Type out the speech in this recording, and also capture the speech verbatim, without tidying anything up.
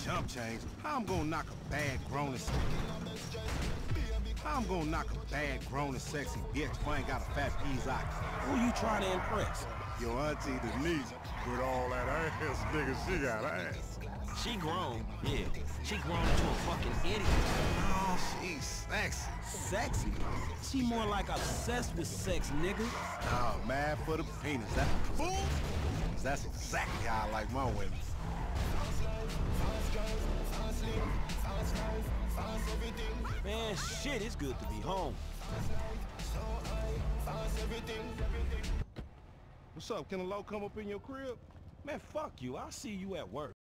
chump change. How I'm gonna knock a bad, grown and How I'm gonna knock a bad, grown and sexy bitch if I ain't got a fat peas eye? Who you trying to impress? Your auntie Denise. With all that ass, nigga, she got ass. She grown, yeah. She grown into a fucking idiot. Oh, she's sexy. Sexy? She more like obsessed with sex, nigga. Oh, mad for the penis. That fool? That's exactly how I like my women. Man, shit, it's good to be home. What's up? Can a low come up in your crib? Man, fuck you. I'll see you at work.